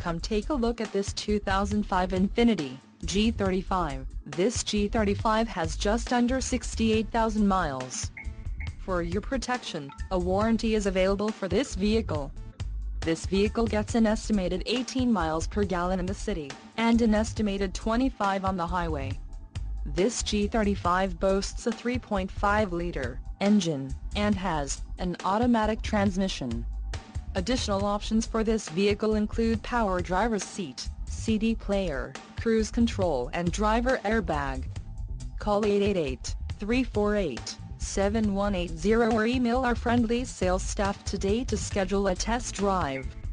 Come take a look at this 2005 Infiniti G35. This G35 has just under 68,000 miles. For your protection, a warranty is available for this vehicle. This vehicle gets an estimated 18 miles per gallon in the city, and an estimated 25 on the highway. This G35 boasts a 3.5-liter engine, and has an automatic transmission. Additional options for this vehicle include power driver's seat, CD player, cruise control and driver airbag. Call 888-348-7180 or email our friendly sales staff today to schedule a test drive.